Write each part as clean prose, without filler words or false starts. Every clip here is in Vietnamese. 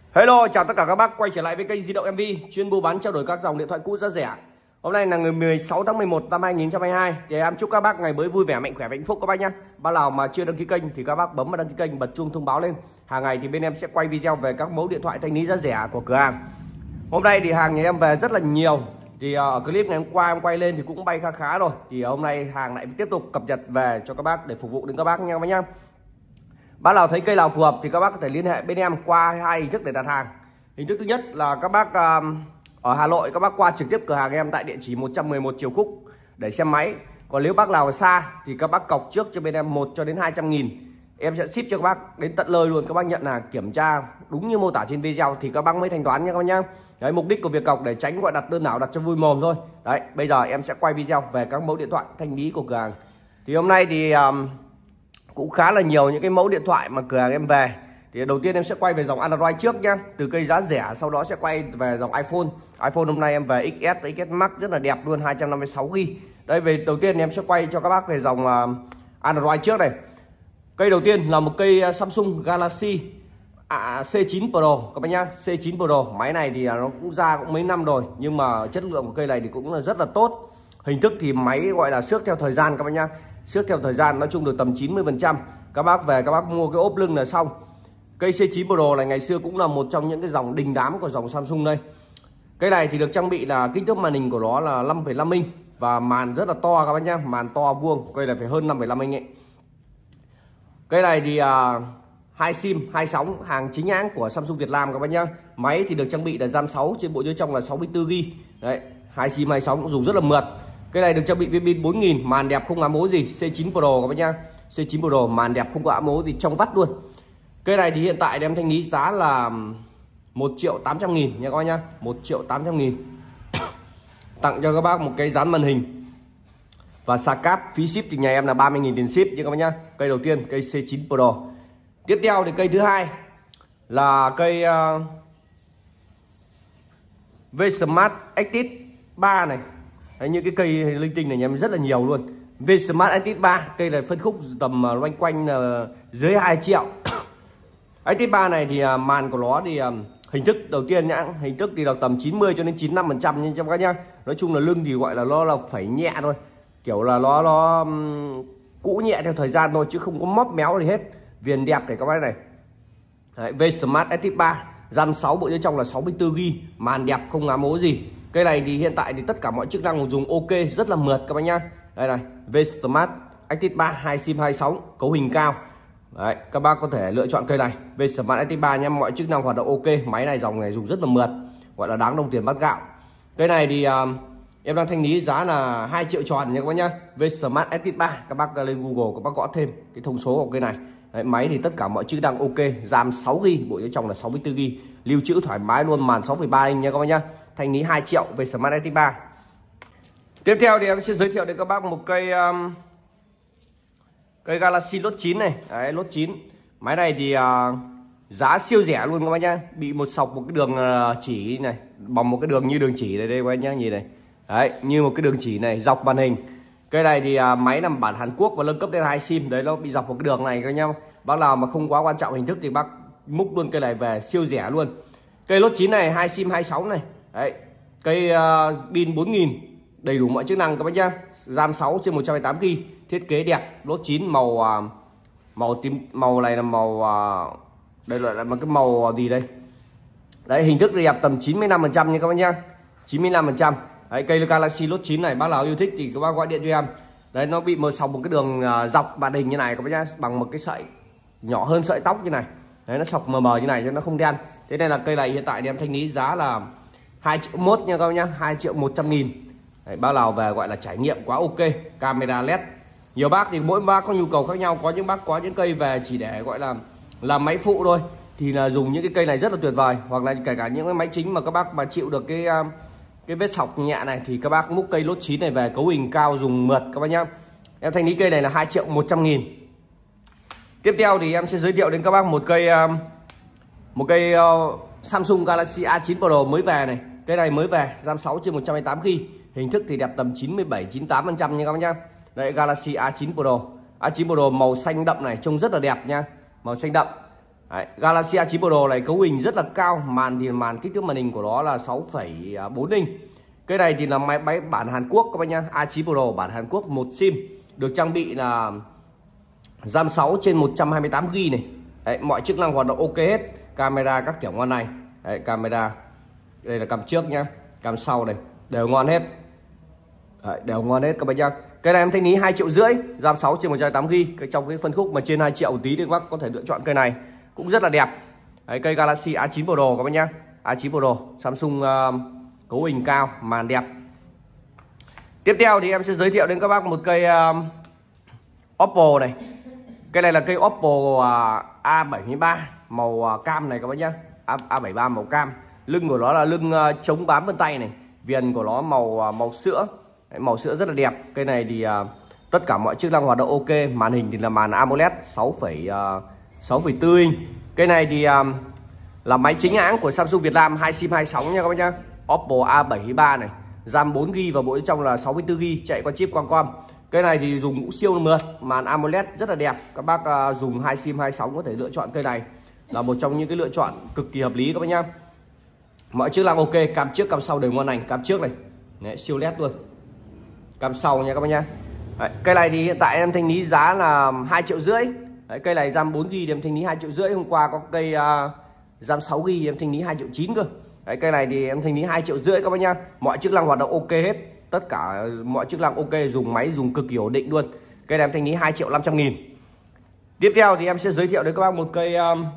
Hello, chào tất cả các bác quay trở lại với kênh Di động MV, chuyên mua bán trao đổi các dòng điện thoại cũ giá rẻ. Hôm nay là ngày 16 tháng 11 năm 2022 thì em chúc các bác ngày mới vui vẻ, mạnh khỏe và hạnh phúc các bác nhé. Bác nào mà chưa đăng ký kênh thì các bác bấm vào đăng ký kênh, bật chuông thông báo lên. Hàng ngày thì bên em sẽ quay video về các mẫu điện thoại thanh lý giá rẻ của cửa hàng. Hôm nay thì hàng nhà em về rất là nhiều. Thì ở clip ngày hôm qua em quay lên thì cũng bay khá rồi. Thì hôm nay hàng lại tiếp tục cập nhật về cho các bác để phục vụ đến các bác nha các bác nhé. Bác nào thấy cây nào phù hợp thì các bác có thể liên hệ bên em qua hai hình thức để đặt hàng. Hình thức thứ nhất là các bác ở Hà Nội, các bác qua trực tiếp cửa hàng em tại địa chỉ 111 Triều Khúc để xem máy. Còn nếu bác nào ở xa thì các bác cọc trước cho bên em 1 cho đến 200.000. Em sẽ ship cho các bác đến tận nơi luôn. Các bác nhận là kiểm tra đúng như mô tả trên video thì các bác mới thanh toán nha các bác nhá. Đấy, mục đích của việc cọc để tránh gọi đặt đơn ảo, đặt cho vui mồm thôi. Đấy, bây giờ em sẽ quay video về các mẫu điện thoại thanh lý của cửa hàng. Thì hôm nay thì cũng khá là nhiều những cái mẫu điện thoại mà cửa hàng em về. Thì đầu tiên em sẽ quay về dòng Android trước nhá, từ cây giá rẻ, sau đó sẽ quay về dòng iPhone. iPhone hôm nay em về XS và XS Max rất là đẹp luôn, 256GB. Đây, về đầu tiên em sẽ quay cho các bác về dòng Android trước này. Cây đầu tiên là một cây Samsung Galaxy C9 Pro các bác nhá, C9 Pro. Máy này thì nó cũng ra cũng mấy năm rồi nhưng mà chất lượng của cây này thì cũng là rất là tốt. Hình thức thì máy gọi là xước theo thời gian các bác nhá. Xước theo thời gian nói chung được tầm 90%. Các bác về các bác mua cái ốp lưng là xong. Cây C9 Pro này ngày xưa cũng là một trong những cái dòng đình đám của dòng Samsung đây. Cây này thì được trang bị là kích thước màn hình của nó là 5,5 inch và màn rất là to các bác nhá, màn to vuông, cây này phải hơn 5,5 inch ấy. Cây này thì hai sim, hai sóng, hàng chính hãng của Samsung Việt Nam các bác nhá. Máy thì được trang bị là RAM 6, trên bộ nhớ trong là 64GB. Đấy, hai sim hai sóng cũng dùng rất là mượt. Cây này được trang bị với pin 4000, màn đẹp không ám ố gì, C9 Pro các bác nhá. C9 Pro màn đẹp không có ám ố gì, trong vắt luôn. Cây này thì hiện tại em thanh lý giá là 1.800.000 nha các bác nhá, 1.800.000. Tặng cho các bác một cái dán màn hình và xà cáp, phí ship thì nhà em là 30.000 tiền ship nha các bác nhá. Cây đầu tiên cây C9 Pro. Tiếp theo thì cây thứ hai là cây V-Smart Active 3 này. Đấy, như cái cây linh tinh này nhà em rất là nhiều luôn. V-Smart Active 3, cây này phân khúc tầm loanh quanh dưới 2 triệu. Active 3 này thì màn của nó thì hình thức đầu tiên nhá, hình thức thì được tầm 90 cho đến 95% nha các bác nhá. Nói chung là lưng thì gọi là nó là phẩy nhẹ thôi, kiểu là nó cũ nhẹ theo thời gian thôi chứ không có móp méo gì hết. Viền đẹp này các bác này. Đấy, V-Smart Active 3, RAM 6, bộ nhớ trong là 64GB, màn đẹp không ám ố gì. Cây này thì hiện tại thì tất cả mọi chức năng dùng ok, rất là mượt các bác nhá. Đây này, V-Smart Active 3, hai sim hai sóng, cấu hình cao. Đấy, các bác có thể lựa chọn cây này V-Smart Active 3 nha, mọi chức năng hoạt động ok. Máy này dòng này dùng rất là mượt, gọi là đáng đồng tiền bát gạo. Cây này thì em đang thanh lý giá là 2 triệu tròn nha các bác nhá. V-Smart Active 3, các bác lên Google các bác gõ thêm cái thông số của cây này. Đấy, máy thì tất cả mọi chức năng ok, RAM 6GB, bộ nhớ trong là 64GB, lưu trữ thoải mái luôn, màn 6,3 inch nha các bác nhá. Thanh lý 2 triệu về Smart Active 3. Tiếp theo thì em sẽ giới thiệu đến các bác một cây cây Galaxy Note 9 này. Đấy, Note 9. Máy này thì giá siêu rẻ luôn các bác nhá. Bị một sọc một cái đường chỉ này, bằng một cái đường như đường chỉ này đây các bác nhá, nhìn này. Đấy, như một cái đường chỉ này dọc màn hình. Cây này thì máy nằm bản Hàn Quốc và nâng cấp lên 2 sim. Đấy, nó bị dọc một cái đường này các nhau. Bác nào mà không quá quan trọng hình thức thì bác múc luôn cây này về, siêu rẻ luôn. Cây Note 9 này hai sim hai sóng này. Đấy, cây pin 4000, đầy đủ mọi chức năng các bác nhá. RAM 6 trên 128GB, thiết kế đẹp. Note 9 màu tím, màu này là màu đây là một cái màu gì đây. Đấy, hình thức đẹp tầm 95% nha các bác nhá. 95%. Đấy, cây Galaxy Note 9 này bác nào yêu thích thì các bác gọi điện cho em. Đấy, nó bị mờ sọc một cái đường dọc màn hình như này các bác nhá, bằng một cái sợi nhỏ hơn sợi tóc như này. Đấy, nó sọc mờ như này cho nó không đen. Thế nên là cây này hiện tại thì em thanh lý giá là 2,1 triệu nha các bác nhá, 2.100.000. Đấy, bác nào về gọi là trải nghiệm quá ok, camera LED. Nhiều bác thì mỗi bác có nhu cầu khác nhau, có những bác có những cây về chỉ để gọi là làm máy phụ thôi thì là dùng những cái cây này rất là tuyệt vời, hoặc là kể cả những cái máy chính mà các bác mà chịu được cái vết sọc nhẹ này thì các bác múc cây Note 9 này về, cấu hình cao dùng mượt các bác nhá. Em thanh lý cây này là 2.100.000. Tiếp theo thì em sẽ giới thiệu đến các bác một cây Samsung Galaxy A9 Pro mới về này. Cây này mới về, RAM 6 trên 128GB, hình thức thì đẹp tầm 97-98% nha các bác nhá. Đây, Galaxy A9 Pro. A9 Pro màu xanh đậm này, trông rất là đẹp nha, màu xanh đậm. Đấy, Galaxy A9 Pro này cấu hình rất là cao, màn thì màn kích thước màn hình của nó là 6,4 inch. Cái này thì là máy bản Hàn Quốc các bạn nhá, A9 Pro bản Hàn Quốc, một sim, được trang bị là RAM 6 trên 128 GB này. Đấy, mọi chức năng hoạt động ok hết, camera các kiểu ngon này. Đấy, camera đây là cam trước nhá, cam sau này đều ngon hết. Đấy, đều ngon hết các bạn nhá. Cây này em thanh lý 2,5 triệu, RAM 6 trên 128 GB. Trong cái phân khúc mà trên 2 triệu tí thì các bác có thể lựa chọn cây này, cũng rất là đẹp. Đấy, cây Galaxy A9 Pro các bạn nhá, A9 Pro Samsung, cấu hình cao, màn đẹp. Tiếp theo thì em sẽ giới thiệu đến các bác một cây Oppo này. Cây này là cây Oppo A73 màu cam này các bác nhá, A73 màu cam. Lưng của nó là lưng chống bám vân tay này, viền của nó màu sữa. Đấy, màu sữa rất là đẹp. Cây này thì tất cả mọi chức năng hoạt động ok, màn hình thì là màn AMOLED 6,4 inch. Cây này thì là máy chính hãng của Samsung Việt Nam, 2 sim 2 sóng nha các bác nhá. Oppo A73 này, RAM 4GB và bộ bên trong là 64GB, chạy qua chip Qualcomm. Cây này thì dùng mũ siêu mượt, màn AMOLED rất là đẹp. Các bác dùng 2 sim 2 sóng có thể lựa chọn cây này, là một trong những cái lựa chọn cực kỳ hợp lý các bác nhá. Mọi chức năng ok, cam trước cam sau đều ngon lành. Cam trước này, đấy, siêu led luôn. Cam sau nha các bác nhá. Đấy, cây này thì hiện tại em thanh lý giá là 2,5 triệu. Đấy, cây này RAM 4GB thì em thanh lý 2,5 triệu. Hôm qua có cây RAM 6GB em thanh lý 2,9 triệu cơ. Đấy, cây này thì em thanh lý 2,5 triệu các bác nhá. Mọi chức năng hoạt động ok hết, tất cả mọi chức năng ok, dùng máy dùng cực kỳ ổn định luôn. Cây này em thanh lý 2,5 triệu. Tiếp theo thì em sẽ giới thiệu đến các bác một cây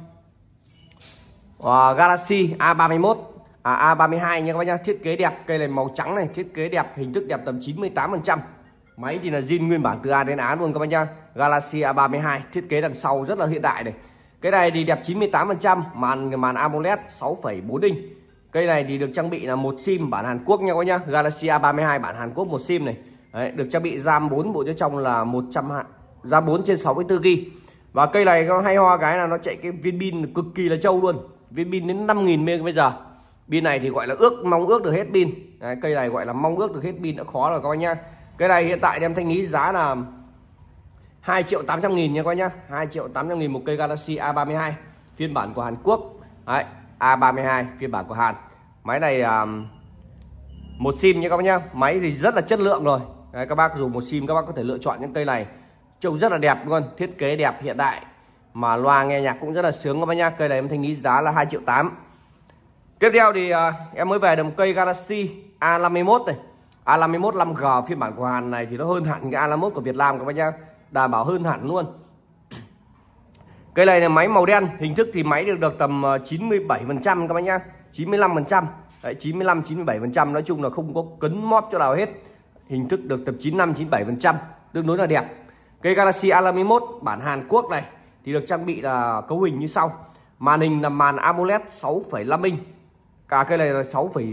Galaxy A31 A32 nha các bác nhá. Thiết kế đẹp, cây này màu trắng này, thiết kế đẹp, hình thức đẹp tầm 98%. Máy thì là zin nguyên bản từ A đến Á luôn các bác nhá. Galaxy A32, thiết kế đằng sau rất là hiện đại này. Cái này thì đẹp 98%, màn AMOLED 6,4 inch. Cây này thì được trang bị là một sim bản Hàn Quốc nha các bác nhá. Galaxy A32 bản Hàn Quốc, một sim này. Đấy, được trang bị RAM 4, bộ bên trong là RAM 4 trên 64GB. Và cây này có hay ho cái là nó chạy cái viên pin cực kỳ là trâu luôn. Viên pin đến 5000 mAh. Pin này thì gọi là mong ước được hết pin. Đấy, cây này gọi là mong ước được hết pin đã khó rồi các bác nhá. Cây này hiện tại em thanh lý giá là 2,8 triệu nha các bác nhá. 2,8 triệu một cây Galaxy A32 phiên bản của Hàn Quốc. Đấy, A32 phiên bản của Hàn. Máy này một sim nha các bác nhá. Máy thì rất là chất lượng rồi. Đấy, các bác dùng một sim các bác có thể lựa chọn những cây này. Trông rất là đẹp luôn, thiết kế đẹp hiện đại, mà loa nghe nhạc cũng rất là sướng các bác nhá. Cây này em thanh lý giá là 2,8 triệu. Tiếp theo thì em mới về được một cây Galaxy A51 này. A51 5G phiên bản của Hàn này thì nó hơn hẳn cái A51 của Việt Nam các bác nhá. Đảm bảo hơn hẳn luôn. Cây này là máy màu đen, hình thức thì máy được tầm 97% các bác nhá. 95%. Đấy, 95-97%, nói chung là không có cấn móp chỗ nào hết. Hình thức được tầm 95-97%, tương đối là đẹp. Cây Galaxy A51 bản Hàn Quốc này thì được trang bị là cấu hình như sau. Màn hình là màn AMOLED 6,5 inch. Cả cây này là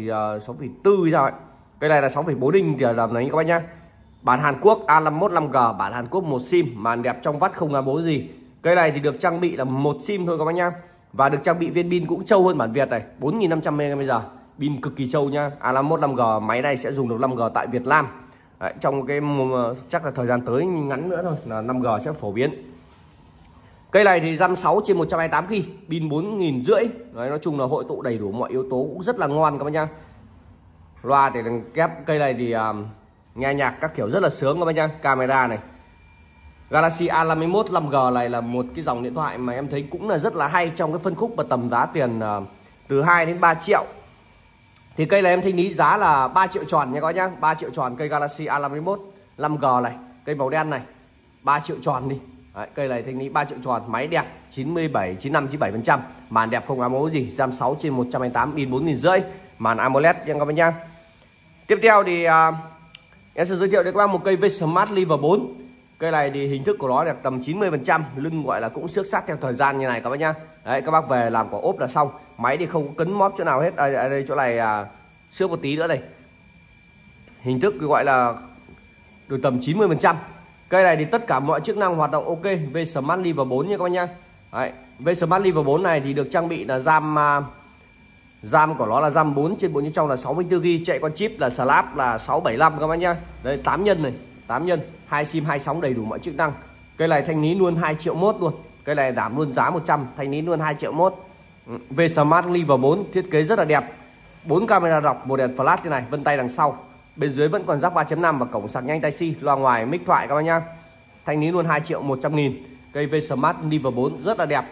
6,4 sao ấy. Cây này là 6,4 inch thì làm này các bác nhá. Bản Hàn Quốc A51 5G bản Hàn Quốc, một sim, màn đẹp trong vắt không ngá bố gì. Cây này thì được trang bị là một sim thôi các bác nhá. Và được trang bị viên pin cũng trâu hơn bản Việt này, 4500 mAh. Pin cực kỳ trâu nhá. A51 5G, máy này sẽ dùng được 5G tại Việt Nam. Đấy, trong cái chắc là thời gian tới ngắn nữa thôi là 5G sẽ phổ biến. Cây này thì RAM 6 trên 128GB, pin 4500. Đấy, nói chung là hội tụ đầy đủ mọi yếu tố, cũng rất là ngon các bác nhá. Loa thì kép, cây này thì nghe nhạc các kiểu rất là sướng các bác nhá. Camera này. Galaxy A51 5G này là một cái dòng điện thoại mà em thấy cũng là rất là hay trong cái phân khúc và tầm giá tiền từ 2 đến 3 triệu. Thì cây này em thanh lý giá là 3 triệu tròn nha các bác nhá. 3 triệu tròn cây Galaxy A51 5G này, cây màu đen này. 3 triệu tròn đi. Đấy, cây này thanh lý 3 triệu tròn, máy đẹp 95-97%, màn đẹp không ám ố gì, RAM 6 trên 128, pin 4500, màn AMOLED nha các bác nhá. Tiếp theo thì em sẽ giới thiệu đến các bác một cây V-Smart Liver 4. Cây này thì hình thức của nó đẹp tầm 90%, lưng gọi là cũng xước sát theo thời gian như này các bác nhá. Đấy, các bác về làm quả ốp là xong. Máy thì không có cấn móp chỗ nào hết. Đây chỗ này xước một tí nữa đây. Hình thức gọi là được tầm 90%. Cây này thì tất cả mọi chức năng hoạt động ok. V-Smart Liver 4 nha các bác nhá. Đấy, V-Smart Liver 4 này thì được trang bị là RAM của nó là RAM 4 trên 4 trong là 64GB, chạy con chip là Snap là 675 các bác nhá. Đây 8 nhân này, 8 nhân, 2 sim 2 sóng đầy đủ mọi chức năng. Cây này thanh lý luôn 2,1 triệu luôn. Cây Cây này giảm luôn giá 100, thanh lý luôn 2 triệu mốt. V Smart Lever 4 thiết kế rất là đẹp. 4 camera dọc, một đèn flash như này, vân tay đằng sau. Bên dưới vẫn còn jack 3.5 và cổng sạc nhanh Type-C, loa ngoài mic thoại các bác nhá. Thanh lý luôn 2 triệu 100 nghìn. Cây V Smart Lever 4 rất là đẹp.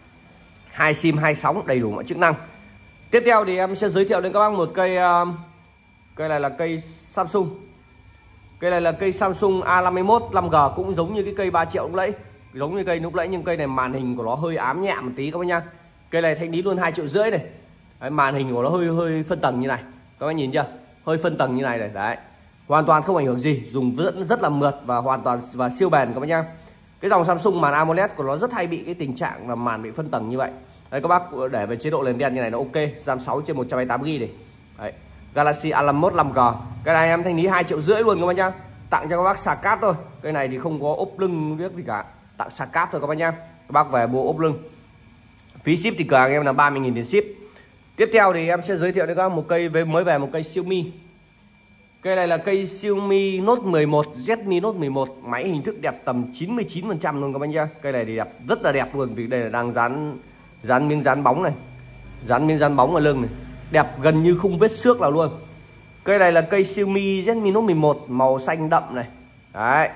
2 sim 2 sóng đầy đủ mọi chức năng. Tiếp theo thì em sẽ giới thiệu đến các bác một cây cây này là cây Samsung. Cây này là cây Samsung A51 5G, cũng giống như cái cây 3 triệu lúc nãy, giống như cây lúc nãy, nhưng cây này màn hình của nó hơi ám nhẹ một tí các bác nhá. Cây này thanh lý luôn 2,5 triệu này. Đấy, màn hình của nó hơi phân tầng như này, các bác nhìn chưa, hơi phân tầng như này này. Đấy, hoàn toàn không ảnh hưởng gì, dùng rất là mượt và hoàn toàn và siêu bền các bác nhá. Cái dòng Samsung màn AMOLED của nó rất hay bị cái tình trạng là màn bị phân tầng như vậy. Đây các bác để về chế độ nền đen như này nó ok, RAM 6/128GB này. Đấy, Galaxy A51 5G. Cái này em thanh lý 2,5 triệu luôn các bác nhá. Tặng cho các bác sạc cáp thôi. Cái này thì không có ốp lưng biết gì cả, tặng sạc cáp thôi các bác nhá. Các bác về mua ốp lưng. Phí ship thì cửa hàng em là 30.000 tiền ship. Tiếp theo thì em sẽ giới thiệu đến các bác một cây mới về, một cây Xiaomi. Cây này là cây Xiaomi Note 11, Redmi Note 11, máy hình thức đẹp tầm 99% luôn các bác nhá. Cây này thì đẹp, rất là đẹp luôn, vì đây là đang dán miếng dán bóng này. Dán miếng dán bóng vào lưng này. Đẹp gần như không vết xước nào luôn. Cây này là cây Xiaomi Redmi Note 11 màu xanh đậm này. Đấy.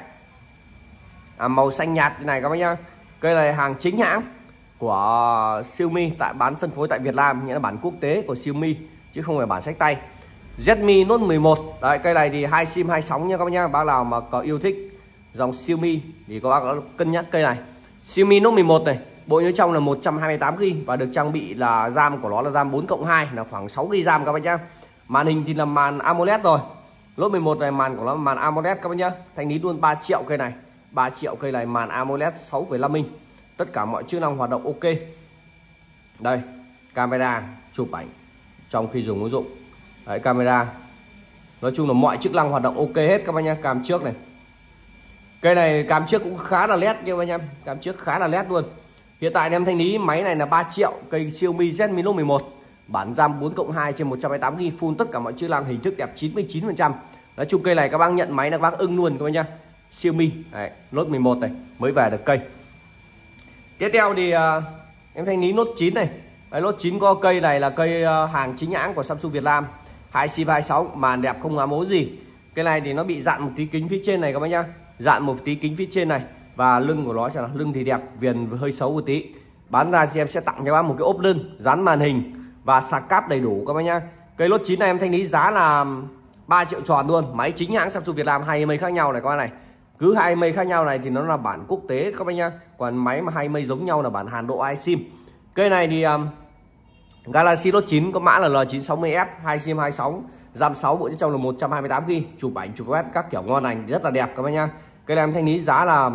Màu xanh nhạt như này các bác nhá. Cây này hàng chính hãng của Xiaomi, tại bán phân phối tại Việt Nam, nghĩa là bản quốc tế của Xiaomi chứ không phải bản sách tay. Redmi Note 11. Đấy, cây này thì 2 sim 2 sóng nha các bác nhá. Bác nào mà có yêu thích dòng Xiaomi thì các bác có cân nhắc cây này. Xiaomi Note 11 này, bộ nhớ trong là 128GB và được trang bị là RAM của nó là RAM 4+2 là khoảng 6GB RAM các bác nhá. Màn hình thì là màn AMOLED rồi. Note 11 này màn của nó là màn AMOLED các bác nhá. Thanh lý luôn 3 triệu cây này. 3 triệu cây này, màn AMOLED 6,5 inch. Tất cả mọi chức năng hoạt động ok. Đây, camera chụp ảnh trong khi dùng ứng dụng. Đấy, camera. Nói chung là mọi chức năng hoạt động ok hết các bác nhá. Cam trước này. Cây này cam trước cũng khá là nét nha các bác nhá. Cam trước khá là nét luôn. Hiện tại em thanh lý máy này là 3 triệu, cây Xiaomi Redmi Note 11. Bản RAM 4+2/128GB, full tất cả mọi chức năng, hình thức đẹp 99%. Nói chung cây này các bác nhận máy là các bác ưng luôn các bác nhá. Xiaomi đấy, Note 11 này mới về được cây. Tiếp theo thì em thanh lý Note 9 này. Đấy, Note 9 có cây này là cây hàng chính hãng của Samsung Việt Nam. 2 sim 2 sóng, màn đẹp không ngá mố gì. Cái này thì nó bị dạn một tí kính phía trên này các bác nhá. Dạn một tí kính phía trên này. Và lưng của nó là lưng thì đẹp, viền hơi xấu một tí. Bán ra thì em sẽ tặng cho các bác một cái ốp lưng, dán màn hình và sạc cáp đầy đủ các bác nhá. Cây Note 9 này em thanh lý giá là 3 triệu tròn luôn. Máy chính hãng Samsung Việt Nam, 2 email khác nhau này các bác này. Cứ 2 email khác nhau này thì nó là bản quốc tế các bác nhá. Còn máy mà 2 email giống nhau là bản Hàn Độ iSIM. Cây này thì Galaxy Note 9 có mã là L960F, 2 sim 2 sóng, RAM 6, bộ trong là 128GB, chụp ảnh chụp web các kiểu ngon lành, rất là đẹp các bác nhá. Cây này em thanh lý giá là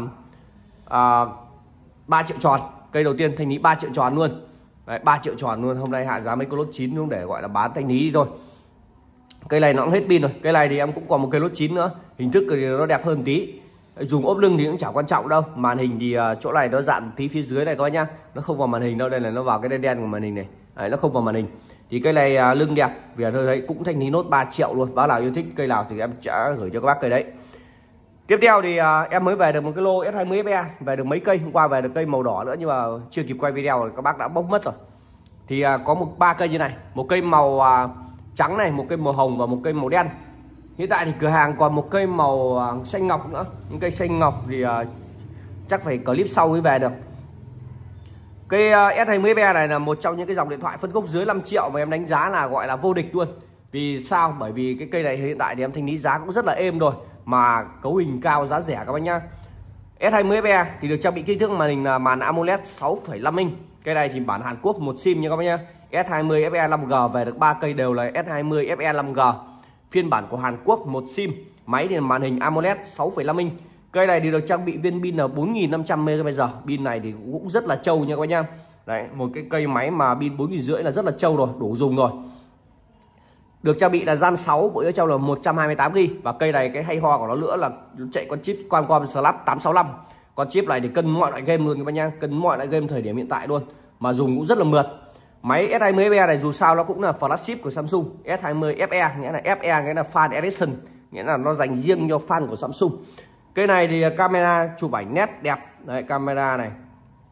3 triệu tròn. Cây đầu tiên thanh lý 3 triệu tròn luôn. Đấy, 3 triệu tròn luôn. Hôm nay hạ giá mấy con Note 9 cũng để gọi là bán thanh lý đi thôi. Cây này nó cũng hết pin rồi. Cây này thì em cũng còn một cây Note 9 nữa. Hình thức thì nó đẹp hơn tí. Dùng ốp lưng thì cũng chả quan trọng đâu. Màn hình thì chỗ này nó dạn tí phía dưới này các bác nhá. Nó không vào màn hình đâu, đây là nó vào cái đen đen của màn hình này. Đấy, nó không vào màn hình. Thì cây này lưng đẹp, vì thôi đấy cũng thanh lý nốt 3 triệu luôn. Bác nào yêu thích cây nào thì em sẽ gửi cho các bác cây đấy. Tiếp theo thì em mới về được một cái lô S20 FE, về được mấy cây, hôm qua về được cây màu đỏ nữa nhưng mà chưa kịp quay video rồi các bác đã bốc mất rồi. Thì có 3 cây như này, một cây màu trắng này, một cây màu hồng và một cây màu đen. Hiện tại thì cửa hàng còn một cây màu xanh ngọc nữa. Những cây xanh ngọc thì chắc phải clip sau mới về được. Cây S20 FE này là một trong những cái dòng điện thoại phân khúc dưới 5 triệu mà em đánh giá là gọi là vô địch luôn. Vì sao? Bởi vì cái cây này hiện tại thì em thanh lý giá cũng rất là êm rồi, mà cấu hình cao, giá rẻ các bác nhá. S20 FE thì được trang bị kích thước màn hình là màn AMOLED 6,5 inch. Cây này thì bản Hàn Quốc một sim nha các bác nhá. S20 FE 5G về được 3 cây đều là S20 FE 5G. Phiên bản của Hàn Quốc một sim, máy thì màn hình AMOLED 6,5 inch. Cây này thì được trang bị viên pin là 4500 mAh. Pin này thì cũng rất là trâu nha các bác nhá. Đấy, một cái cây máy mà pin 4.500 là rất là trâu rồi, đủ dùng rồi. Được trang bị là RAM 6, bộ nhớ trong là 128GB. Và cây này cái hay ho của nó nữa là chạy con chip Qualcomm Snap 865. Con chip này thì cân mọi loại game luôn các bác nhá, cân mọi loại game thời điểm hiện tại luôn, mà dùng cũng rất là mượt. Máy S20 FE này dù sao nó cũng là flagship của Samsung. S20 FE nghĩa là FE nghĩa là Fan Edition, nghĩa là nó dành riêng cho fan của Samsung. Cây này thì camera chụp ảnh nét đẹp. Đấy, camera này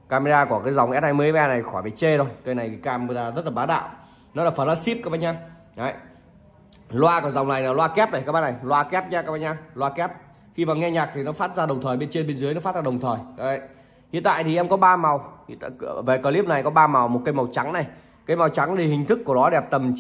Camera của cái dòng S20 FE này khỏi phải chê rồi. Cây này thì camera rất là bá đạo. Nó là flagship các bác nhá. Đấy. Loa của dòng này là loa kép này các bác này, loa kép nha các bác nhá, loa kép. Khi mà nghe nhạc thì nó phát ra đồng thời, bên trên bên dưới nó phát ra đồng thời. Đấy. Hiện tại thì em có 3 màu. Về clip này có 3 màu, một cây màu trắng này. Cây màu trắng thì hình thức của nó đẹp tầm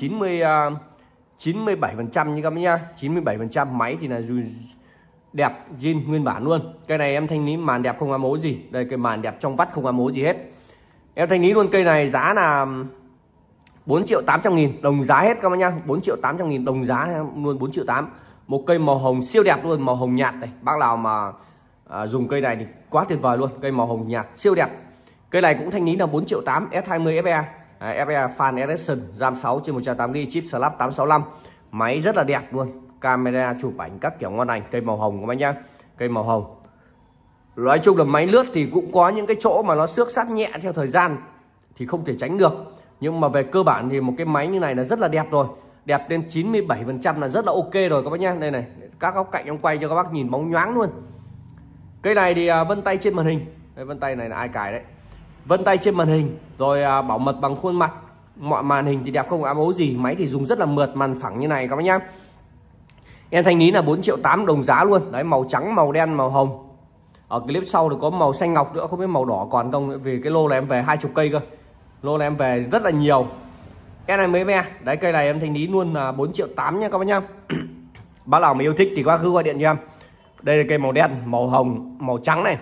97% như các bác nhá, 97%. Máy thì là đẹp zin nguyên bản luôn. Cây này em thanh lý màn đẹp không ám ố gì. Đây cái màn đẹp trong vắt không ám ố gì hết. Em thanh lý luôn cây này giá là 4.800.000 đồng giá hết các bác nhá. 4.800.000 đồng giá luôn, 4.800.000. Một cây màu hồng siêu đẹp luôn, màu hồng nhạt này. Bác nào mà dùng cây này thì quá tuyệt vời luôn, cây màu hồng nhạt siêu đẹp. Cây này cũng thanh lý là 4.800.000, S20 FE. FE Fan Edition, RAM 6/108GB, chip Slap 865. Máy rất là đẹp luôn, camera chụp ảnh các kiểu ngon lành. Cây màu hồng các bác nhá, cây màu hồng. Nói chung là máy lướt thì cũng có những cái chỗ mà nó xước sát nhẹ theo thời gian thì không thể tránh được. Nhưng mà về cơ bản thì một cái máy như này là rất là đẹp rồi. Đẹp đến 97% là rất là ok rồi các bác nhá. Đây này, các góc cạnh em quay cho các bác nhìn bóng nhoáng luôn. Cây này thì vân tay trên màn hình. Đây, vân tay này là ai cài đấy. Vân tay trên màn hình, rồi bảo mật bằng khuôn mặt. Mọi màn hình thì đẹp không ám ố gì. Máy thì dùng rất là mượt, màn phẳng như này các bác nhá. Em thanh lý là 4.800.000 đồng giá luôn. Đấy, màu trắng, màu đen, màu hồng. Ở clip sau thì có màu xanh ngọc nữa, không biết màu đỏ còn không. Vì cái lô này em về 20 cây cơ. Lô này em về rất là nhiều. S20 FE. Đấy, cây này em thanh lý luôn là 4.800.000 nha các bác nhá. Bác nào mà yêu thích thì các bác cứ gọi điện cho em. Đây là cây màu đen, màu hồng, màu trắng này.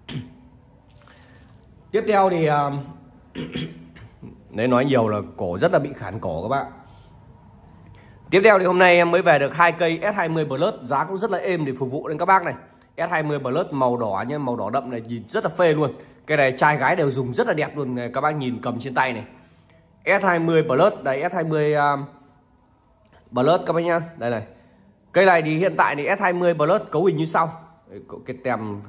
Tiếp theo thì đấy, nói nhiều là cổ rất là bị khản cổ các bạn. Tiếp theo thì hôm nay em mới về được 2 cây S20 Plus, giá cũng rất là êm để phục vụ đến các bác này. S20 Plus màu đỏ nhá, màu đỏ đậm này nhìn rất là phê luôn. Cây này trai gái đều dùng rất là đẹp luôn này, các bác nhìn cầm trên tay này. S20 Plus, đây S20 Plus các bác nhá. Đây này. Cây này thì hiện tại thì S20 Plus cấu hình như sau. Đây, cái tem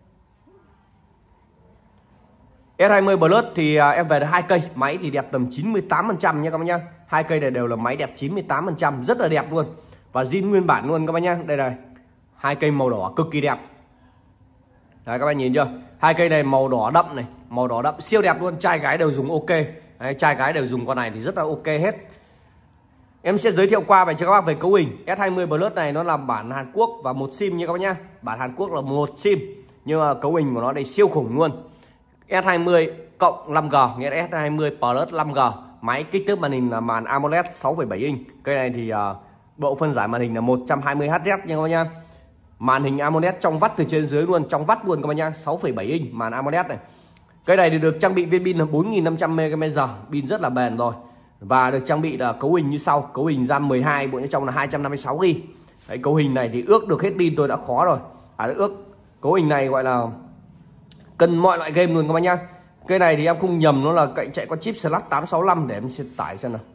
S20 Plus thì em về được 2 cây, máy thì đẹp tầm 98% nha các bác nhá. 2 cây này đều là máy đẹp 98%, rất là đẹp luôn. Và zin nguyên bản luôn các bác nhá. Đây này. 2 cây màu đỏ cực kỳ đẹp. Đấy, các bạn nhìn chưa? 2 cây này màu đỏ đậm này, màu đỏ đậm siêu đẹp luôn, trai gái đều dùng ok. Đấy, trai gái đều dùng con này thì rất là ok hết. Em sẽ giới thiệu qua về cho các bác về cấu hình. S20 Plus này nó là bản Hàn Quốc và một sim nha các bác nhá. Bản Hàn Quốc là một sim, nhưng mà cấu hình của nó đây siêu khủng luôn. S20 cộng 5G, nghĩa là S20 Plus 5G. Máy kích thước màn hình là màn AMOLED 6,7 inch. Cây này thì độ phân giải màn hình là 120 Hz nha các bác nhá. Màn hình AMOLED trong vắt từ trên dưới luôn, trong vắt luôn các bác nhá, 6,7 inch màn AMOLED này. Cây này thì được trang bị viên pin là 4500 mAh, pin rất là bền rồi. Và được trang bị là cấu hình như sau, cấu hình RAM 12, bộ nhớ trong là 256GB. Đấy, cấu hình này thì ước được hết pin tôi đã khó rồi. Ước cấu hình này gọi là cần mọi loại game luôn các bác nhá. Cây này thì em không nhầm nó là cạnh chạy con chip Slap 865, để em sẽ tải xem nào.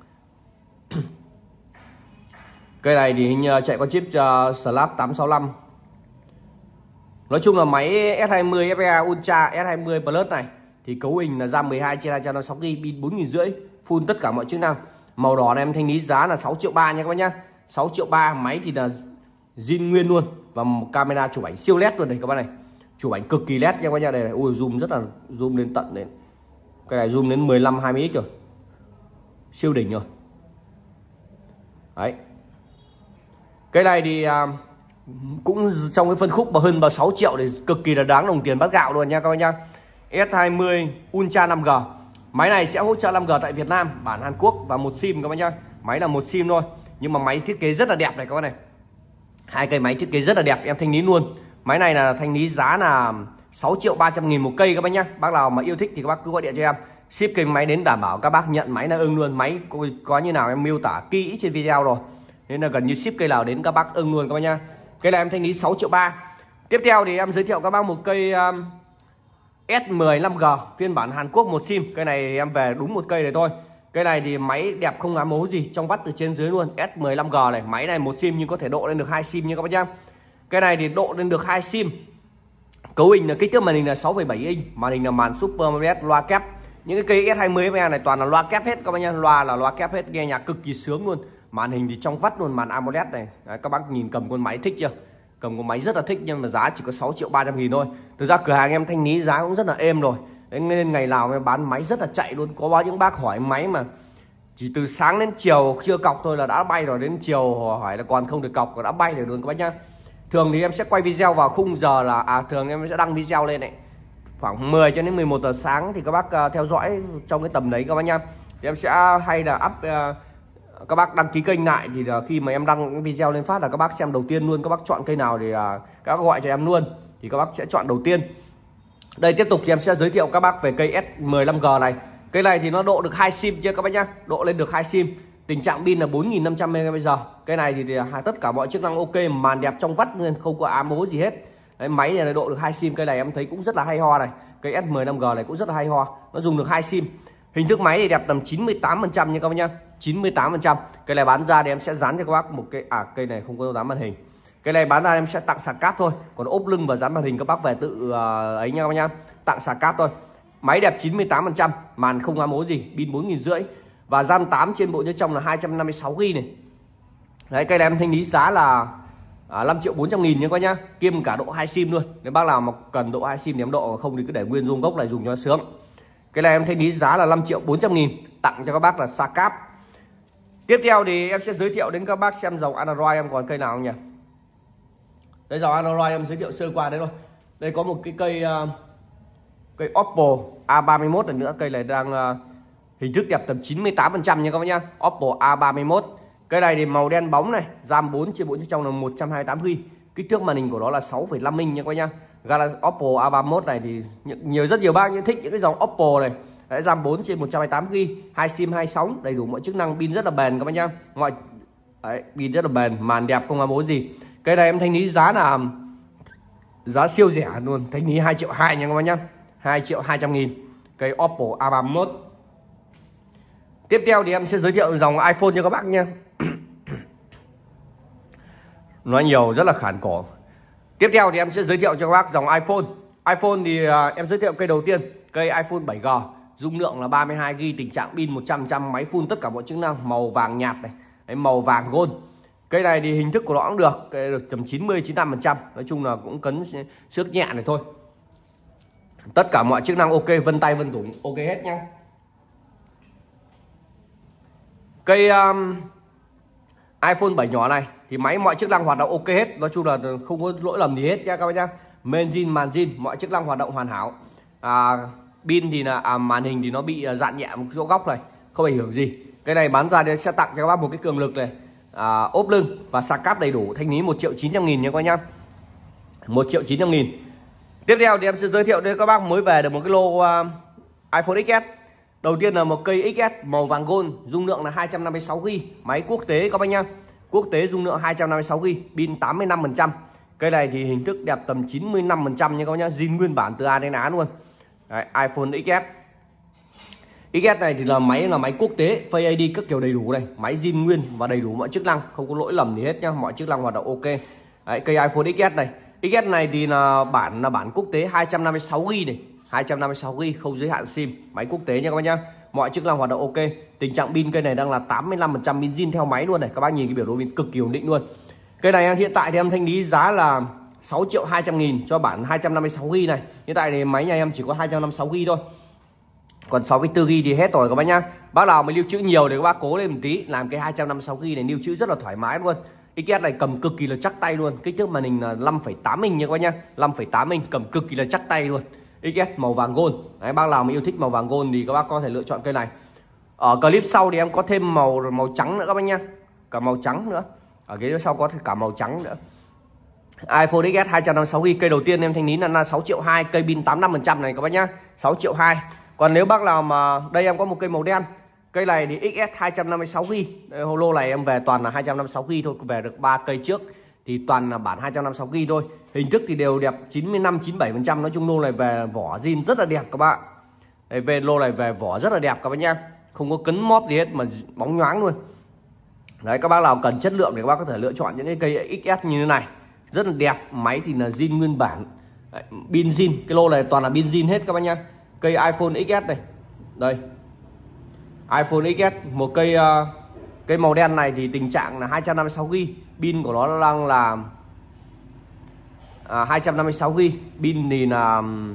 Cây này thì hình chạy con chip Slap 865. Nói chung là máy S20 FE Ultra S20 Plus này thì cấu hình là RAM 12/256GB, pin 4500, full tất cả mọi chức năng. Màu đỏ này em thanh lý giá là 6.300.000 nha các bác nhá. 6.300.000, máy thì là zin nguyên luôn và một camera chụp ảnh siêu led luôn này các bác này. Chụp ảnh cực kỳ led nha các bác nhá. Đây này, ui zoom rất là zoom lên tận đến. Cái này zoom đến 15-20x rồi. Siêu đỉnh rồi. Đấy. Cái này thì cũng trong cái phân khúc mà hơn 6 triệu thì cực kỳ là đáng đồng tiền bát gạo luôn nha các bác nhá. S20 Ultra 5G. Máy này sẽ hỗ trợ 5G tại Việt Nam, bản Hàn Quốc và một sim các bác nhá. Máy là một sim thôi, nhưng mà máy thiết kế rất là đẹp này các bác này. 2 cây máy thiết kế rất là đẹp, em thanh lý luôn. Máy này là thanh lý giá là 6.300.000 một cây các bác nhá. Bác nào mà yêu thích thì các bác cứ gọi điện cho em. Ship cây máy đến đảm bảo các bác nhận máy là ưng luôn. Máy có như nào em miêu tả kỹ trên video rồi. Nên là gần như ship cây nào đến các bác ưng luôn các bác nhá. Cây này em thanh lý 6.300.000. Tiếp theo thì em giới thiệu các bác một cây S10 5G phiên bản Hàn Quốc một sim. Cây này em về đúng một cây này thôi. Cây này thì máy đẹp không ám ố gì, trong vắt từ trên dưới luôn. S10 5G này, máy này một sim nhưng có thể độ lên được 2 sim nha các bác nhá. Cây này thì độ lên được 2 sim. Cấu hình là kích thước màn hình là 6,7 inch, màn hình là màn Super AMOLED, loa kép. Những cái cây S20 FE này toàn là loa kép hết các bác nhá, loa là loa kép hết, nghe nhạc cực kỳ sướng luôn. Màn hình thì trong vắt luôn, màn AMOLED này. Đấy, các bác nhìn cầm con máy thích chưa? Cầm con máy rất là thích, nhưng mà giá chỉ có 6.300.000 thôi. Thực ra cửa hàng em thanh lý giá cũng rất là êm rồi. Đấy, nên ngày nào em bán máy rất là chạy luôn. Có bao những bác hỏi máy mà chỉ từ sáng đến chiều chưa cọc thôi là đã bay rồi, đến chiều hỏi là còn không được cọc đã bay rồi luôn các bác nhá. Thường thì em sẽ quay video vào khung giờ là thường em sẽ đăng video lên này khoảng 10 cho đến 11 giờ sáng, thì các bác theo dõi trong cái tầm đấy các bác nhá. Thì em sẽ hay là up các bác đăng ký kênh lại, thì khi mà em đăng video lên phát là các bác xem đầu tiên luôn. Các bác chọn cây nào thì các bác gọi cho em luôn, thì các bác sẽ chọn đầu tiên. Đây tiếp tục thì em sẽ giới thiệu các bác về cây S15G này. Cây này thì nó độ được 2 sim chưa các bác nhá, độ lên được 2 sim. Tình trạng pin là 4500 mAh. Cây này thì tất cả mọi chức năng ok, màn đẹp trong vắt nên không có ám ố gì hết. Đấy, máy này độ được 2 sim, cây này em thấy cũng rất là hay ho này. Cây S15G này cũng rất là hay ho, nó dùng được 2 sim. Hình thức máy thì đẹp tầm 98% nha các bác nhá, 98%. Cây này bán ra thì em sẽ dán cho các bác một cái cây này không có dán màn hình. Cái này bán ra em sẽ tặng sạc cáp thôi, còn ốp lưng và dán màn hình các bác về tự ấy nha các bác nhá, tặng sạc cáp thôi. Máy đẹp 98%, màn không ám ố gì, pin 4500 và RAM 8 trên bộ nhớ trong là 256GB này. Đấy, cây này em thanh lý giá là 5.400.000 nha các bác nhá, kiêm cả độ 2 sim luôn. Nếu bác nào mà cần độ 2 sim thì em độ, không thì cứ để nguyên dung gốc này dùng cho sướng. Cái này em thanh lý giá là 5.400.000, tặng cho các bác là sạc cáp. Tiếp theo thì em sẽ giới thiệu đến các bác xem dòng Android em còn cây nào không nhỉ. Đây dòng Android em giới thiệu sơ qua đấy thôi. Đây có một cái cây Oppo A31 này nữa. Cây này đang hình thức đẹp tầm 98% nha các bác nhá. Oppo A31. Cây này thì màu đen bóng này, RAM 4 trên 4 trong là 128GB. Kích thước màn hình của nó là 6,5 inch nha các bác nhá. Galaxy Oppo A31 này thì rất nhiều bác thích những cái dòng Oppo này. Đấy, RAM 4 trên 128GB, 2 sim 2 sóng, đầy đủ mọi chức năng, pin rất là bền các bác nhá. Pin rất là bền, màn đẹp không ám ố gì. Cây này em thanh lý giá là giá siêu rẻ luôn, thanh lý 2.2 triệu nha các bác nhá, 2.200.000 cây Oppo A31. Tiếp theo thì em sẽ giới thiệu dòng iPhone cho các bác nha. Nói nhiều rất là khản cổ. Tiếp theo thì em sẽ giới thiệu cho các bác dòng iPhone. iPhone thì em giới thiệu cây đầu tiên, cây iPhone 7G, dung lượng là 32GB, tình trạng pin 100%, máy full tất cả mọi chức năng, màu vàng nhạt này, đấy, màu vàng gold. Cây này thì hình thức của nó cũng được, cây được tầm 90-95%, nói chung là cũng cấn xước nhẹ này thôi. Tất cả mọi chức năng ok, vân tay vân tủng ok hết nhá. Cây iPhone 7 nhỏ này thì máy mọi chức năng hoạt động ok hết, nói chung là không có lỗi lầm gì hết nha các bác nhá. Main zin, màn zin, mọi chức năng hoạt động hoàn hảo. Pin thì là màn hình thì nó bị dạn nhẹ một chỗ góc này, không ảnh hưởng gì. Cái này bán ra thì sẽ tặng cho các bác một cái cường lực này, ốp lưng và sạc cáp đầy đủ, thanh lý 1.900.000 nha các bác nhá, 1.900.000. Tiếp theo thì em sẽ giới thiệu đến các bác mới về được một cái lô iPhone XS. Đầu tiên là một cây XS màu vàng gold, dung lượng là 256GB, máy quốc tế các bác nhá, quốc tế, dung lượng 256GB, pin 85%. Cây này thì hình thức đẹp tầm 95% nha các bác nhá, zin nguyên bản từ A đến Á luôn. Đấy, iPhone XS. XS này thì là máy quốc tế, Face ID các kiểu đầy đủ này, máy zin nguyên và đầy đủ mọi chức năng, không có lỗi lầm gì hết nhá, mọi chức năng hoạt động ok. Đấy, cây iPhone XS này. XS này thì là bản quốc tế 256GB này, 256GB không giới hạn sim, máy quốc tế nha các bác nhá. Mọi chức năng hoạt động ok. Tình trạng pin cây này đang là 85%, pin zin theo máy luôn này. Các bác nhìn cái biểu đồ pin cực kỳ ổn định luôn. Cây này hiện tại thì em thanh lý giá là 6.200.000 cho bản 256GB này. Hiện tại thì máy nhà em chỉ có 256GB thôi. Còn 64GB thì hết rồi các bác nhá. Bác nào mà lưu trữ nhiều thì các bác cố lên một tí, làm cái 256GB này lưu trữ rất là thoải mái luôn. XS này cầm cực kỳ là chắc tay luôn. Kích thước màn hình là 5,8 inch nha các bác nhá, 5,8 inch, cầm cực kỳ là chắc tay luôn. XS màu vàng gold. Đấy, bác nào mà yêu thích màu vàng gold thì các bác có thể lựa chọn cây này. Ở clip sau thì em có thêm màu trắng nữa các bác nhá, cả màu trắng nữa. Ở cái sau có cả màu trắng nữa. iPhone XS 256GB, cây đầu tiên em thanh lý là 6.2 triệu, cây pin 85% này các bác nhá, 6.2 triệu. Còn nếu bác nào mà đây em có một cây màu đen. Cây này thì XS 256GB. Hồ lô này em về toàn là 256GB thôi, về được 3 cây trước thì toàn là bản 256GB thôi. Hình thức thì đều đẹp 95-97%, nói chung lô này về vỏ zin rất là đẹp các bạn. Đây, về lô này về vỏ rất là đẹp các bác nhá, không có cấn móp gì hết mà bóng nhoáng luôn. Đấy, các bác nào cần chất lượng thì các bác có thể lựa chọn những cái cây XS như thế này, rất là đẹp. Máy thì là zin nguyên bản. Đấy, pin zin, cái lô này toàn là pin zin hết các bác nhá. Cây iPhone XS này, đây iPhone XS, một cây màu đen này thì tình trạng là 256GB, pin của nó đang là 256GB, pin thì là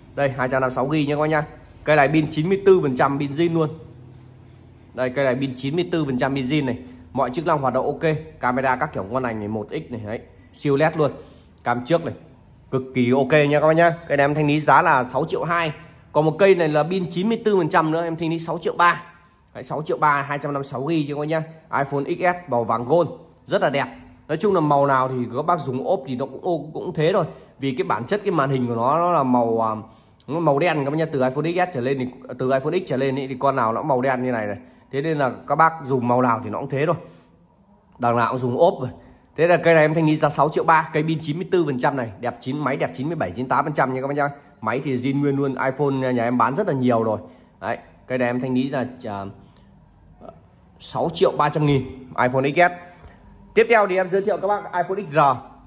Đây 256GB nha các bác nhá. Cây này pin 94% pin zin luôn. Đây cây này pin 94% pin zin này. Mọi chức năng hoạt động ok. Camera các kiểu ngon lành này, 1x này đấy, siêu led luôn. Cam trước này, cực kỳ ok nha các bác nhá. Cây này em thanh lý giá là 6.2 triệu. Còn một cây này là pin 94% nữa, em thanh lý 6.3 triệu. Đấy, 6.3 triệu 256GB chứ các bác nhá. iPhone XS màu vàng gold rất là đẹp. Nói chung là màu nào thì các bác dùng ốp thì nó cũng thế thôi. Vì cái bản chất cái màn hình của nó là màu đen các bác nhá. Từ iPhone XS trở lên thì từ iPhone X trở lên thì con nào nó màu đen như này này. Thế nên là các bác dùng màu nào thì nó cũng thế thôi. Đằng nào cũng dùng ốp rồi. Thế là cây này em thanh lý giá 6.3 triệu. Cây pin 94% này, đẹp máy đẹp 97-98% nha các bác nhá. Máy thì zin nguyên luôn, iPhone nhà em bán rất là nhiều rồi. Đấy, cây này em thanh lý là 6.300.000 triệu iPhone XS. Tiếp theo thì em giới thiệu các bác iPhone XR.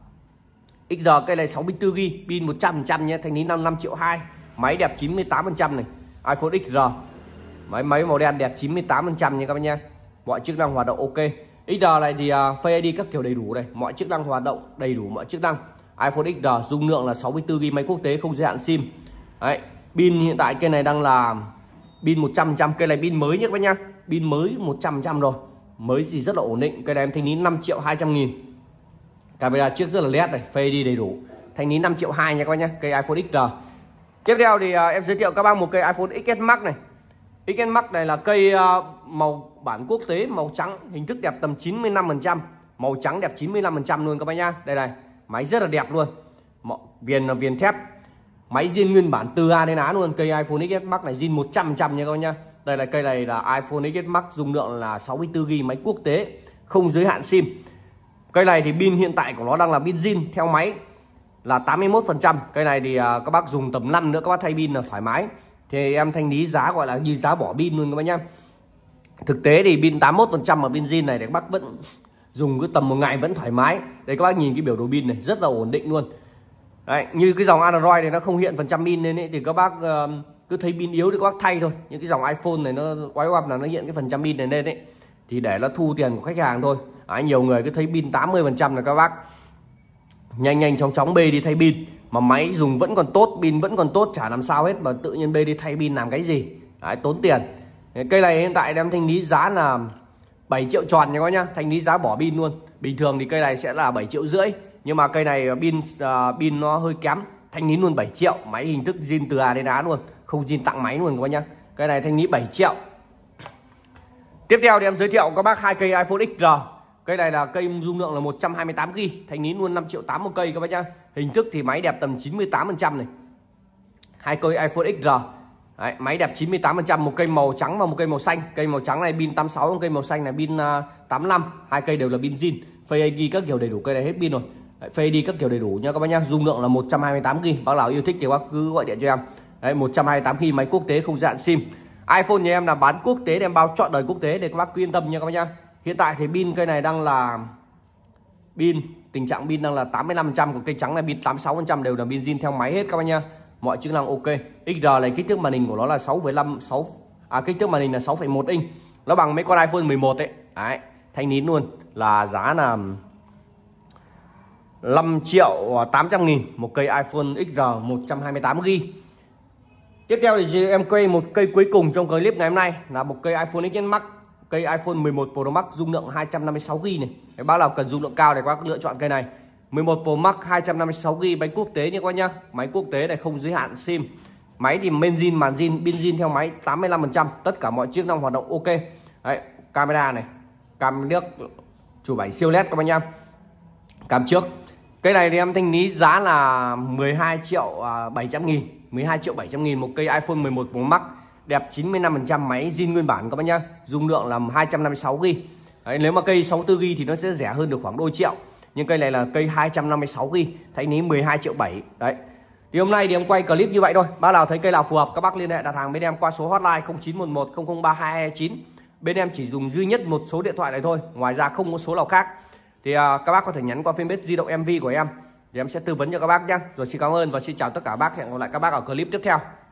XR cây này 64GB, pin 100% nhé, thanh lý 5 triệu 2. Máy đẹp 98% này, iPhone XR. Máy màu đen đẹp 98% nha các bác nhá. Mọi chức năng hoạt động ok. XR này thì Face ID các kiểu đầy đủ này, mọi chức năng hoạt động đầy đủ mọi chức năng. iPhone XR dung lượng là 64GB, máy quốc tế không giới hạn SIM. Đấy, pin hiện tại cây này đang là pin 100%, cây này pin mới nhé các bác nhá. Pin mới 100% rồi. Mới thì rất là ổn định. Cây này em thanh lý 5.200.000. Camera trước rất là led này, Face ID đầy đủ. Thanh lý 5.2 triệu nha các bác nhá, cây iPhone XR. Tiếp theo thì em giới thiệu các bác một cây iPhone XS Max này. XS Max này là cây màu bản quốc tế, màu trắng, hình thức đẹp tầm 95%, màu trắng đẹp 95% luôn các bác nhá. Đây này, máy rất là đẹp luôn. Viền là viền thép. Máy zin nguyên bản từ A đến Á luôn. Cây iPhone XS Max này zin 100% nha các bác nhá. Đây là cây này là iPhone XS Max, dung lượng là 64GB, máy quốc tế, không giới hạn SIM. Cây này thì pin hiện tại của nó đang là pin zin theo máy là 81%. Cây này thì các bác dùng tầm 5 nữa các bác thay pin là thoải mái. Thì em thanh lý giá gọi là như giá bỏ pin luôn các bác nhá. Thực tế thì pin 81% mà pin zin này thì các bác vẫn dùng cứ tầm một ngày vẫn thoải mái. Đây các bác nhìn cái biểu đồ pin này rất là ổn định luôn. Đấy, như cái dòng Android này nó không hiện phần trăm pin lên ấy, thì các bác cứ thấy pin yếu thì các bác thay thôi. Nhưng cái dòng iPhone này nó quái oăm là nó hiện cái phần trăm pin này lên ấy, thì để nó thu tiền của khách hàng thôi. Nhiều người cứ thấy pin 80% là các bác nhanh chóng bê đi thay pin, mà máy dùng vẫn còn tốt, pin vẫn còn tốt, chả làm sao hết, mà tự nhiên bê đi thay pin làm cái gì. Đấy, tốn tiền. Cây này hiện tại em thanh lý giá là 7 triệu tròn nha các bác nhá, thanh lý giá bỏ pin luôn. Bình thường thì cây này sẽ là 7,5 triệu, nhưng mà cây này pin nó hơi kém, thanh lý luôn 7 triệu. Máy hình thức zin từ A đến Á luôn, không zin tặng máy luôn các bác nhá. Cây này thanh lý 7 triệu. Tiếp theo thì em giới thiệu các bác hai cây iPhone XR. Cây này là cây dung lượng là 128GB, thanh lý luôn 5,8 triệu một cây các bác nhá. Hình thức thì máy đẹp tầm 98% này. Hai cây iPhone XR. Đấy, máy đẹp 98%, một cây màu trắng và một cây màu xanh. Cây màu trắng này pin 86, cây màu xanh này pin 85. Hai cây đều là pin zin, Face ID các kiểu đầy đủ, cây này hết pin rồi. Đấy, Face ID các kiểu đầy đủ nha các bác nhá. Dung lượng là 128GB. Bác nào yêu thích thì bác cứ gọi điện cho em. Đấy, 128GB, máy quốc tế không giới hạn SIM. iPhone nhà em là bán quốc tế, em bao trọn đời quốc tế để các bác cứ yên tâm nha các bác nhá. Hiện tại thì pin cây này đang là tình trạng pin đang là 85%, còn cây trắng này pin 86% đều là pin zin theo máy hết các bác nhá. Mọi chức năng ok. XR này kích thước màn hình của nó là 6,5 kích thước màn hình là 6,1 inch. Nó bằng mấy con iPhone 11 ấy. Đấy, thanh lý luôn là giá là 5.800.000 một cây iPhone XR 128GB. Tiếp theo thì em quay một cây cuối cùng trong clip ngày hôm nay là một cây iPhone XS Max, cây iPhone 11 Pro Max dung lượng 256GB này. Các bác nào cần dung lượng cao thì các bác lựa chọn cây này. 11 Pro Max 256GB, máy quốc tế nha các bác nhá. Máy quốc tế này không giới hạn SIM. Máy thì main zin, màn zin, pin zin theo máy 85%, tất cả mọi chức năng hoạt động ok. Đấy, camera này, cam nước, chụp ảnh siêu led các bác nhá. Cam trước. Cây này thì em thanh lý giá là 12.700.000, 12.700.000 một cây iPhone 11 Pro Max, đẹp 95%, máy zin nguyên bản các bác nhá. Dung lượng là 256GB. Đấy, nếu mà cây 64GB thì nó sẽ rẻ hơn được khoảng đôi triệu. Nhưng cây này là cây 256GB, thanh lý 12.7 triệu. Đấy. Thì hôm nay thì em quay clip như vậy thôi. Bác nào thấy cây nào phù hợp các bác liên hệ đặt hàng bên em qua số hotline 0911 003229. Bên em chỉ dùng duy nhất một số điện thoại này thôi, ngoài ra không có số nào khác. Thì các bác có thể nhắn qua fanpage Di động MV của em thì em sẽ tư vấn cho các bác nhé. Rồi xin cảm ơn và xin chào tất cả các bác. Hẹn gặp lại các bác ở clip tiếp theo.